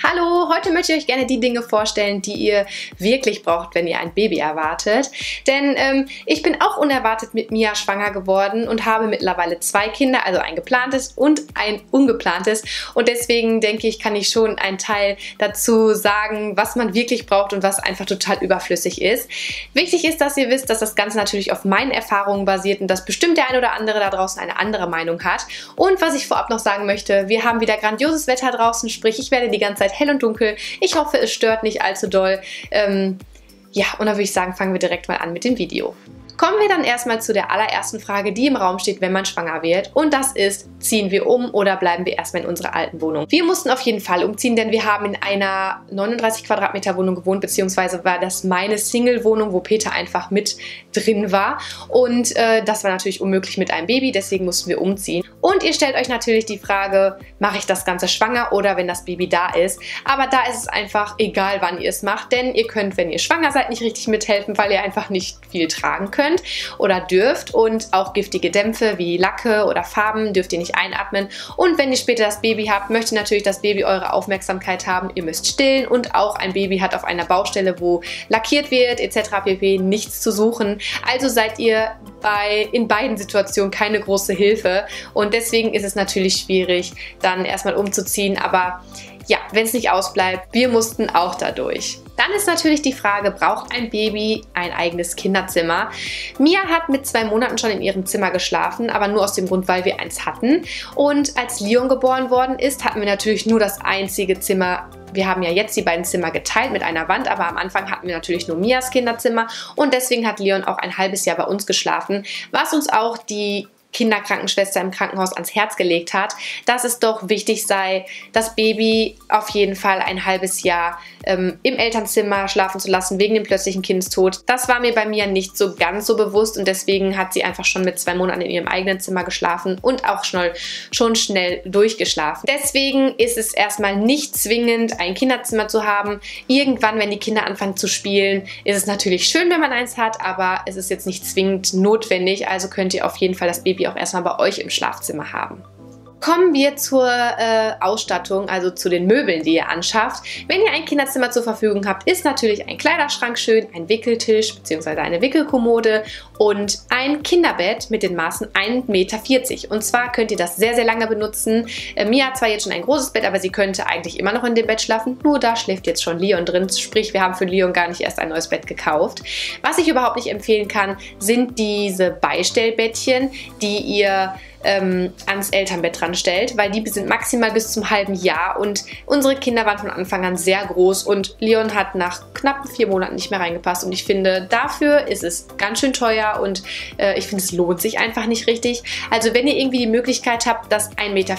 Hallo, heute möchte ich euch gerne die Dinge vorstellen, die ihr wirklich braucht, wenn ihr ein Baby erwartet. Denn ich bin auch unerwartet mit Mia schwanger geworden und habe mittlerweile 2 Kinder, also ein geplantes und ein ungeplantes. Und deswegen denke ich, kann ich schon einen Teil dazu sagen, was man wirklich braucht und was einfach total überflüssig ist. Wichtig ist, dass ihr wisst, dass das Ganze natürlich auf meinen Erfahrungen basiert und dass bestimmt der ein oder andere da draußen eine andere Meinung hat. Und was ich vorab noch sagen möchte, wir haben wieder grandioses Wetter draußen, sprich ich werde die ganze Zeit hell und dunkel. Ich hoffe, es stört nicht allzu doll. Ja, und dann würde ich sagen, fangen wir direkt mal an mit dem Video. Kommen wir dann erstmal zu der allerersten Frage, die im Raum steht, wenn man schwanger wird. Und das ist, ziehen wir um oder bleiben wir erstmal in unserer alten Wohnung? Wir mussten auf jeden Fall umziehen, denn wir haben in einer 39 Quadratmeter Wohnung gewohnt, beziehungsweise war das meine Single-Wohnung, wo Peter einfach mit drin war. Und das war natürlich unmöglich mit einem Baby, deswegen mussten wir umziehen. Und ihr stellt euch natürlich die Frage, mache ich das Ganze schwanger oder wenn das Baby da ist? Aber da ist es einfach egal, wann ihr es macht, denn ihr könnt, wenn ihr schwanger seid, nicht richtig mithelfen, weil ihr einfach nicht viel tragen könnt oder dürft, und auch giftige Dämpfe wie Lacke oder Farben dürft ihr nicht einatmen. Und wenn ihr später das Baby habt, möchte natürlich das Baby eure Aufmerksamkeit haben. Ihr müsst stillen und auch ein Baby hat auf einer Baustelle, wo lackiert wird etc. pp. Nichts zu suchen. Also seid ihr in beiden Situationen keine große Hilfe und deswegen ist es natürlich schwierig, dann erstmal umzuziehen, aber ja, wenn es nicht ausbleibt, wir mussten auch dadurch. Dann ist natürlich die Frage, braucht ein Baby ein eigenes Kinderzimmer? Mia hat mit 2 Monaten schon in ihrem Zimmer geschlafen, aber nur aus dem Grund, weil wir eins hatten. Und als Leon geboren worden ist, hatten wir natürlich nur das einzige Zimmer. Wir haben ja jetzt die beiden Zimmer geteilt mit einer Wand, aber am Anfang hatten wir natürlich nur Mias Kinderzimmer und deswegen hat Leon auch ein halbes Jahr bei uns geschlafen, was uns auch die Kinderkrankenschwester im Krankenhaus ans Herz gelegt hat, dass es doch wichtig sei, das Baby auf jeden Fall ein halbes Jahr im Elternzimmer schlafen zu lassen, wegen dem plötzlichen Kindestod. Das war mir bei Mia nicht so ganz so bewusst und deswegen hat sie einfach schon mit 2 Monaten in ihrem eigenen Zimmer geschlafen und auch schon schnell durchgeschlafen. Deswegen ist es erstmal nicht zwingend, ein Kinderzimmer zu haben. Irgendwann, wenn die Kinder anfangen zu spielen, ist es natürlich schön, wenn man eins hat, aber es ist jetzt nicht zwingend notwendig, also könnt ihr auf jeden Fall das Baby auch erstmal bei euch im Schlafzimmer haben. Kommen wir zur Ausstattung, also zu den Möbeln, die ihr anschafft. Wenn ihr ein Kinderzimmer zur Verfügung habt, ist natürlich ein Kleiderschrank schön, ein Wickeltisch bzw. eine Wickelkommode und ein Kinderbett mit den Maßen 1,40 Meter. Und zwar könnt ihr das sehr, sehr lange benutzen. Mia hat zwar jetzt schon ein großes Bett, aber sie könnte eigentlich immer noch in dem Bett schlafen. Nur da schläft jetzt schon Leon drin. Sprich, wir haben für Leon gar nicht erst ein neues Bett gekauft. Was ich überhaupt nicht empfehlen kann, sind diese Beistellbettchen, die ihr ans Elternbett dran stellt, weil die sind maximal bis zum halben Jahr und unsere Kinder waren von Anfang an sehr groß und Leon hat nach knappen 4 Monaten nicht mehr reingepasst und ich finde, dafür ist es ganz schön teuer und ich finde, es lohnt sich einfach nicht richtig. Also wenn ihr irgendwie die Möglichkeit habt, das 1,40 Meter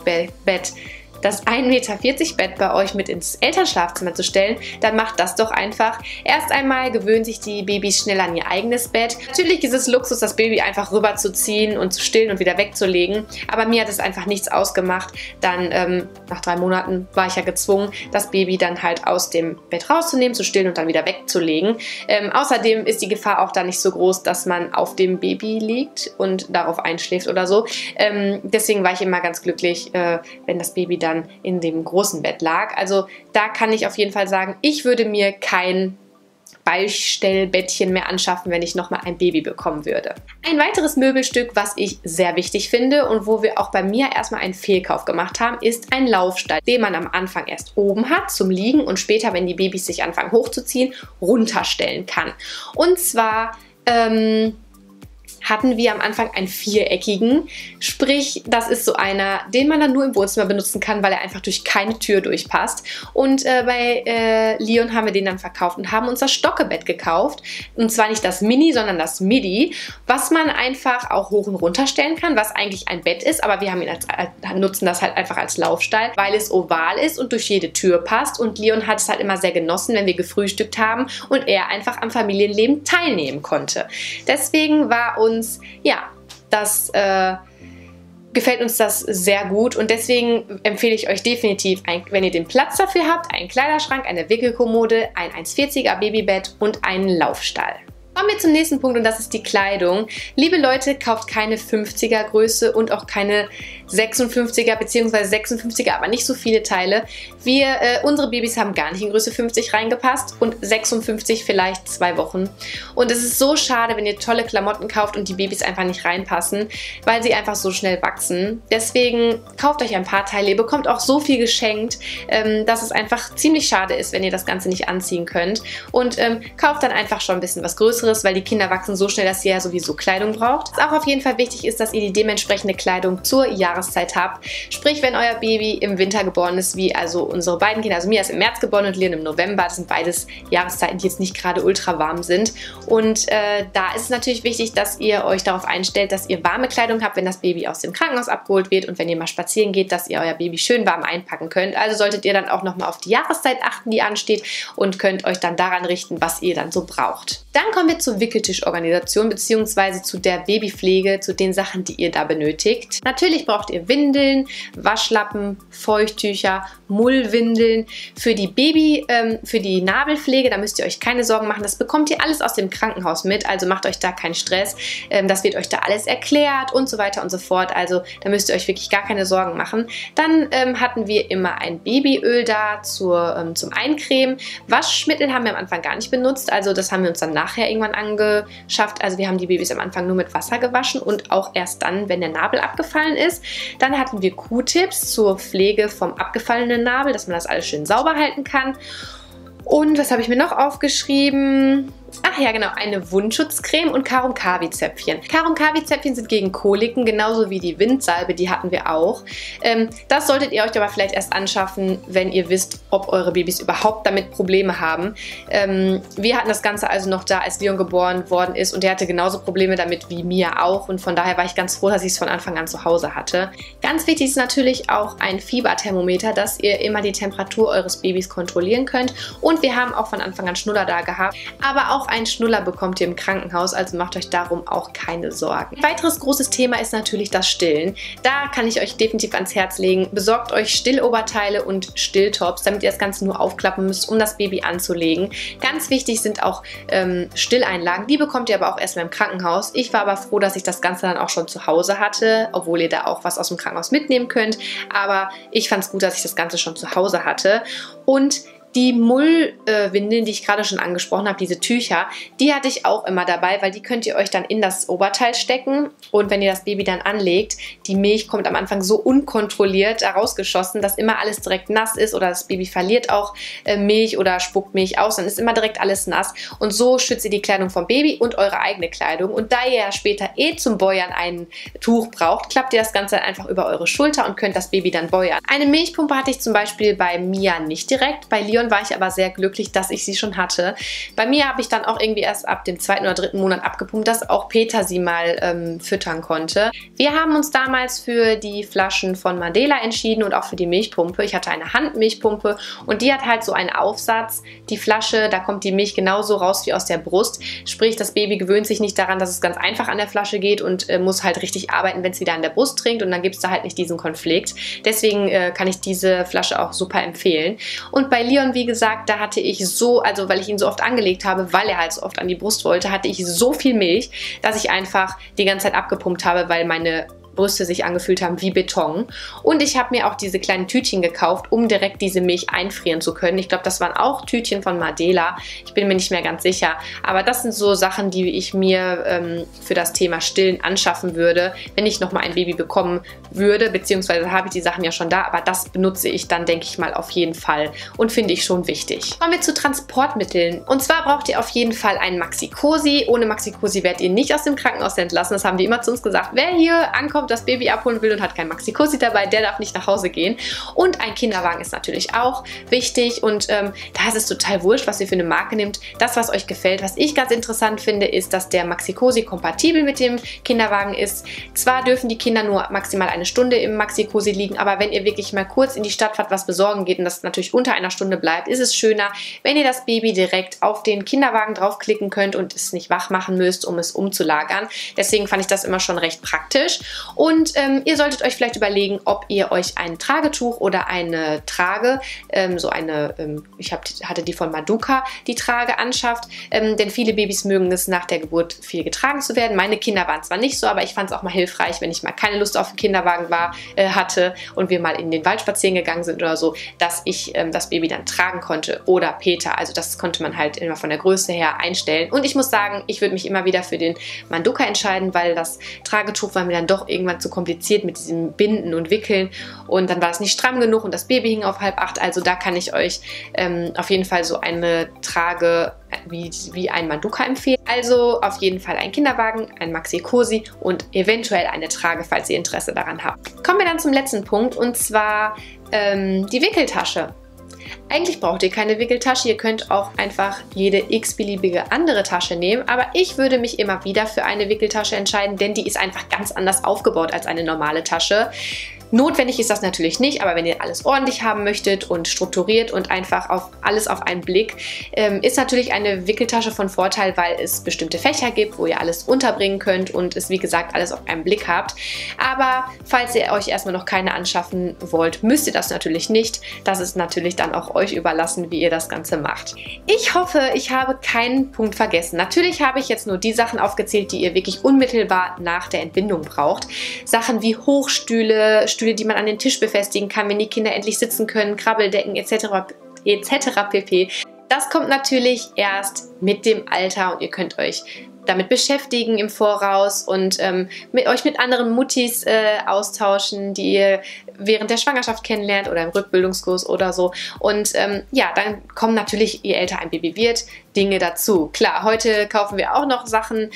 das 1,40 Meter Bett bei euch mit ins Elternschlafzimmer zu stellen, dann macht das doch einfach. Erst einmal gewöhnen sich die Babys schnell an ihr eigenes Bett. Natürlich ist es Luxus, das Baby einfach rüberzuziehen und zu stillen und wieder wegzulegen, aber mir hat es einfach nichts ausgemacht. Dann nach 3 Monaten war ich ja gezwungen, das Baby dann halt aus dem Bett rauszunehmen, zu stillen und dann wieder wegzulegen. Außerdem ist die Gefahr auch da nicht so groß, dass man auf dem Baby liegt und darauf einschläft oder so. Deswegen war ich immer ganz glücklich, wenn das Baby dann in dem großen Bett lag. Also da kann ich auf jeden Fall sagen, ich würde mir kein Beistellbettchen mehr anschaffen, wenn ich nochmal ein Baby bekommen würde. Ein weiteres Möbelstück, was ich sehr wichtig finde und wo wir auch bei mir erstmal einen Fehlkauf gemacht haben, ist ein Laufstall, den man am Anfang erst oben hat zum Liegen und später, wenn die Babys sich anfangen hochzuziehen, runterstellen kann. Und zwar hatten wir am Anfang einen viereckigen, sprich, das ist so einer, den man dann nur im Wohnzimmer benutzen kann, weil er einfach durch keine Tür durchpasst. Und bei Leon haben wir den dann verkauft und haben uns das Stockebett gekauft. Und zwar nicht das Mini, sondern das Midi, was man einfach auch hoch und runter stellen kann, was eigentlich ein Bett ist, aber wir haben ihn nutzen das halt einfach als Laufstall, weil es oval ist und durch jede Tür passt. Und Leon hat es halt immer sehr genossen, wenn wir gefrühstückt haben und er einfach am Familienleben teilnehmen konnte. Deswegen war uns, ja, gefällt uns das sehr gut und deswegen empfehle ich euch definitiv, wenn ihr den Platz dafür habt, einen Kleiderschrank, eine Wickelkommode, ein 1,40er Babybett und einen Laufstall. Kommen wir zum nächsten Punkt und das ist die Kleidung. Liebe Leute, kauft keine 50er Größe und auch keine 56er bzw. 56er, aber nicht so viele Teile. Unsere Babys haben gar nicht in Größe 50 reingepasst und 56 vielleicht 2 Wochen. Und es ist so schade, wenn ihr tolle Klamotten kauft und die Babys einfach nicht reinpassen, weil sie einfach so schnell wachsen. Deswegen kauft euch ein paar Teile. Ihr bekommt auch so viel geschenkt, dass es einfach ziemlich schade ist, wenn ihr das Ganze nicht anziehen könnt. Und kauft dann einfach schon ein bisschen was Größeres, weil die Kinder wachsen so schnell, dass ihr ja sowieso Kleidung braucht. Was auch auf jeden Fall wichtig ist, dass ihr die dementsprechende Kleidung zur Jahreszeit habt. Sprich, wenn euer Baby im Winter geboren ist, wie also unsere beiden Kinder, also Mia ist im März geboren und Leon im November, das sind beides Jahreszeiten, die jetzt nicht gerade ultra warm sind. Und da ist es natürlich wichtig, dass ihr euch darauf einstellt, dass ihr warme Kleidung habt, wenn das Baby aus dem Krankenhaus abgeholt wird und wenn ihr mal spazieren geht, dass ihr euer Baby schön warm einpacken könnt. Also solltet ihr dann auch nochmal auf die Jahreszeit achten, die ansteht und könnt euch dann daran richten, was ihr dann so braucht. Dann kommen wir zur Wickeltischorganisation bzw. zu der Babypflege, zu den Sachen, die ihr da benötigt. Natürlich braucht ihr Windeln, Waschlappen, Feuchttücher, Mullwindeln. Für die Nabelpflege, da müsst ihr euch keine Sorgen machen. Das bekommt ihr alles aus dem Krankenhaus mit, also macht euch da keinen Stress. Das wird euch da alles erklärt und so weiter und so fort. Also da müsst ihr euch wirklich gar keine Sorgen machen. Dann hatten wir immer ein Babyöl da zum Eincremen. Waschmittel haben wir am Anfang gar nicht benutzt, also das haben wir uns dann nachher irgendwann angeschafft. Also wir haben die Babys am Anfang nur mit Wasser gewaschen und auch erst dann, wenn der Nabel abgefallen ist. Dann hatten wir Q-Tips zur Pflege vom abgefallenen Nabel, dass man das alles schön sauber halten kann. Und was habe ich mir noch aufgeschrieben? Ach ja, genau, eine Wundschutzcreme und Karum-Kavi-Zäpfchen. Karum-Kavi-Zäpfchen sind gegen Koliken, genauso wie die Windsalbe, die hatten wir auch. Das solltet ihr euch aber vielleicht erst anschaffen, wenn ihr wisst, ob eure Babys überhaupt damit Probleme haben. Wir hatten das Ganze also noch da, als Leon geboren worden ist und der hatte genauso Probleme damit wie Mia auch und von daher war ich ganz froh, dass ich es von Anfang an zu Hause hatte. Ganz wichtig ist natürlich auch ein Fieberthermometer, dass ihr immer die Temperatur eures Babys kontrollieren könnt und wir haben auch von Anfang an Schnuller da gehabt, aber auch einen Schnuller bekommt ihr im Krankenhaus, also macht euch darum auch keine Sorgen. Ein weiteres großes Thema ist natürlich das Stillen. Da kann ich euch definitiv ans Herz legen. Besorgt euch Stilloberteile und Stilltops, damit ihr das Ganze nur aufklappen müsst, um das Baby anzulegen. Ganz wichtig sind auch Stilleinlagen. Die bekommt ihr aber auch erstmal im Krankenhaus. Ich war aber froh, dass ich das Ganze dann auch schon zu Hause hatte, obwohl ihr da auch was aus dem Krankenhaus mitnehmen könnt. Aber ich fand es gut, dass ich das Ganze schon zu Hause hatte. Und die Mullwindeln, die ich gerade schon angesprochen habe, diese Tücher, die hatte ich auch immer dabei, weil die könnt ihr euch dann in das Oberteil stecken und wenn ihr das Baby dann anlegt, die Milch kommt am Anfang so unkontrolliert da rausgeschossen, dass immer alles direkt nass ist oder das Baby verliert auch Milch oder spuckt Milch aus, dann ist immer direkt alles nass und so schützt ihr die Kleidung vom Baby und eure eigene Kleidung und da ihr ja später zum Bäuern ein Tuch braucht, klappt ihr das Ganze einfach über eure Schulter und könnt das Baby dann bäuern. Eine Milchpumpe hatte ich zum Beispiel bei Mia nicht direkt, bei Leon war ich aber sehr glücklich, dass ich sie schon hatte. Bei mir habe ich dann auch irgendwie erst ab dem 2. oder 3. Monat abgepumpt, dass auch Peter sie mal füttern konnte. Wir haben uns damals für die Flaschen von Mandela entschieden und auch für die Milchpumpe. Ich hatte eine Handmilchpumpe und die hat halt so einen Aufsatz. Die Flasche, da kommt die Milch genauso raus wie aus der Brust. Sprich, das Baby gewöhnt sich nicht daran, dass es ganz einfach an der Flasche geht und muss halt richtig arbeiten, wenn es wieder an der Brust trinkt und dann gibt es da halt nicht diesen Konflikt. Deswegen kann ich diese Flasche auch super empfehlen. Und bei Leon, wie gesagt, da hatte ich so, also weil ich ihn so oft angelegt habe, weil er halt so oft an die Brust wollte, hatte ich so viel Milch, dass ich einfach die ganze Zeit abgepumpt habe, weil meine Brüste sich angefühlt haben wie Beton. Und ich habe mir auch diese kleinen Tütchen gekauft, um direkt diese Milch einfrieren zu können. Ich glaube, das waren auch Tütchen von Mandela. Ich bin mir nicht mehr ganz sicher. Aber das sind so Sachen, die ich mir für das Thema Stillen anschaffen würde, wenn ich nochmal ein Baby bekommen würde. Beziehungsweise habe ich die Sachen ja schon da, aber das benutze ich dann, denke ich mal, auf jeden Fall. Und finde ich schon wichtig. Kommen wir zu Transportmitteln. Und zwar braucht ihr auf jeden Fall einen Maxi-Cosi. Ohne Maxi-Cosi werdet ihr nicht aus dem Krankenhaus entlassen. Das haben die immer zu uns gesagt. Wer hier ankommt, das Baby abholen will und hat kein Maxi-Cosi dabei, der darf nicht nach Hause gehen. Und ein Kinderwagen ist natürlich auch wichtig und da ist es total wurscht, was ihr für eine Marke nehmt. Das, was euch gefällt. Was ich ganz interessant finde, ist, dass der Maxi-Cosi kompatibel mit dem Kinderwagen ist. Zwar dürfen die Kinder nur maximal eine Stunde im Maxi-Cosi liegen, aber wenn ihr wirklich mal kurz in die Stadt fahrt, was besorgen geht und das natürlich unter einer Stunde bleibt, ist es schöner, wenn ihr das Baby direkt auf den Kinderwagen draufklicken könnt und es nicht wach machen müsst, um es umzulagern. Deswegen fand ich das immer schon recht praktisch. Und ihr solltet euch vielleicht überlegen, ob ihr euch ein Tragetuch oder eine Trage, ich hatte die von Maduka, die Trage anschafft, denn viele Babys mögen es nach der Geburt viel getragen zu werden. Meine Kinder waren zwar nicht so, aber ich fand es auch mal hilfreich, wenn ich mal keine Lust auf den Kinderwagen hatte und wir mal in den Wald spazieren gegangen sind oder so, dass ich das Baby dann tragen konnte oder Peter. Also das konnte man halt immer von der Größe her einstellen. Und ich muss sagen, ich würde mich immer wieder für den Maduka entscheiden, weil das Tragetuch war mir dann doch irgendwann zu kompliziert mit diesem Binden und Wickeln und dann war es nicht stramm genug und das Baby hing auf 7:30. Also da kann ich euch auf jeden Fall so eine Trage wie ein Maduka empfehlen. Also auf jeden Fall ein Kinderwagen, ein Maxi Cosi und eventuell eine Trage, falls ihr Interesse daran habt. Kommen wir dann zum letzten Punkt und zwar die Wickeltasche. Eigentlich braucht ihr keine Wickeltasche, ihr könnt auch einfach jede x-beliebige andere Tasche nehmen, aber ich würde mich immer wieder für eine Wickeltasche entscheiden, denn die ist einfach ganz anders aufgebaut als eine normale Tasche. Notwendig ist das natürlich nicht, aber wenn ihr alles ordentlich haben möchtet und strukturiert und einfach alles auf einen Blick, ist natürlich eine Wickeltasche von Vorteil, weil es bestimmte Fächer gibt, wo ihr alles unterbringen könnt und es wie gesagt alles auf einen Blick habt. Aber falls ihr euch erstmal noch keine anschaffen wollt, müsst ihr das natürlich nicht. Das ist natürlich dann auch euch überlassen, wie ihr das Ganze macht. Ich hoffe, ich habe keinen Punkt vergessen. Natürlich habe ich jetzt nur die Sachen aufgezählt, die ihr wirklich unmittelbar nach der Entbindung braucht. Sachen wie Hochstühle, Stühle, die man an den Tisch befestigen kann, wenn die Kinder endlich sitzen können, Krabbeldecken etc. pp. Das kommt natürlich erst mit dem Alter und ihr könnt euch damit beschäftigen im Voraus und euch mit anderen Muttis austauschen, die ihr während der Schwangerschaft kennenlernt oder im Rückbildungskurs oder so. Und ja, dann kommen natürlich, je älter ein Baby wird, Dinge dazu. Klar, heute kaufen wir auch noch Sachen,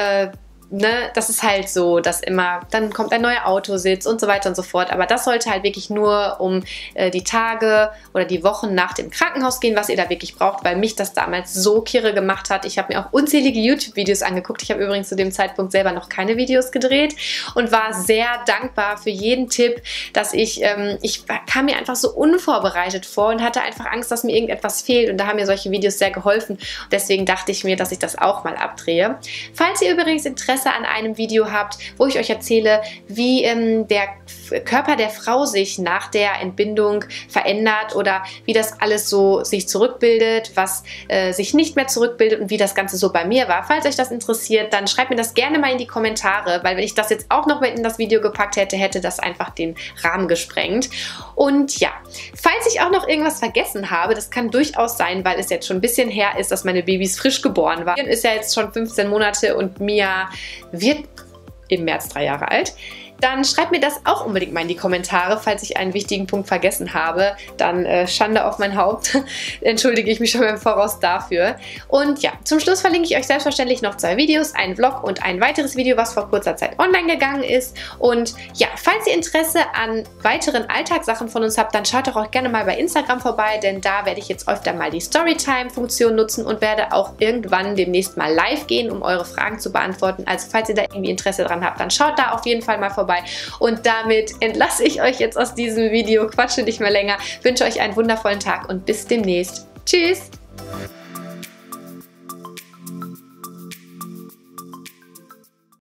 das ist halt so, dass immer, dann kommt ein neuer Autositz und so weiter und so fort. Aber das sollte halt wirklich nur um die Tage oder die Wochen nach dem Krankenhaus gehen, was ihr da wirklich braucht, weil mich das damals so kirre gemacht hat. Ich habe mir auch unzählige YouTube-Videos angeguckt. Ich habe übrigens zu dem Zeitpunkt selber noch keine Videos gedreht und war sehr dankbar für jeden Tipp, dass ich kam mir einfach so unvorbereitet vor und hatte einfach Angst, dass mir irgendetwas fehlt. Und da haben mir solche Videos sehr geholfen. Deswegen dachte ich mir, dass ich das auch mal abdrehe. Falls ihr übrigens Interesse an einem Video habt, wo ich euch erzähle, wie der Körper der Frau sich nach der Entbindung verändert oder wie das alles so sich zurückbildet, was sich nicht mehr zurückbildet und wie das Ganze so bei mir war. Falls euch das interessiert, dann schreibt mir das gerne mal in die Kommentare, weil wenn ich das jetzt auch noch mit in das Video gepackt hätte, hätte das einfach den Rahmen gesprengt. Und ja, falls ich auch noch irgendwas vergessen habe, das kann durchaus sein, weil es jetzt schon ein bisschen her ist, dass meine Babys frisch geboren waren. Ist ja jetzt schon 15 Monate und Mia wird im März 3 Jahre alt. Dann schreibt mir das auch unbedingt mal in die Kommentare, falls ich einen wichtigen Punkt vergessen habe. Dann Schande auf mein Haupt. Entschuldige ich mich schon im Voraus dafür. Und ja, zum Schluss verlinke ich euch selbstverständlich noch 2 Videos, einen Vlog und ein weiteres Video, was vor kurzer Zeit online gegangen ist. Und ja, falls ihr Interesse an weiteren Alltagssachen von uns habt, dann schaut doch auch gerne mal bei Instagram vorbei, denn da werde ich jetzt öfter mal die Storytime-Funktion nutzen und werde auch irgendwann demnächst mal live gehen, um eure Fragen zu beantworten. Also falls ihr da irgendwie Interesse dran habt, dann schaut da auf jeden Fall mal vorbei. Und damit entlasse ich euch jetzt aus diesem Video, quatsche nicht mehr länger, wünsche euch einen wundervollen Tag und bis demnächst. Tschüss!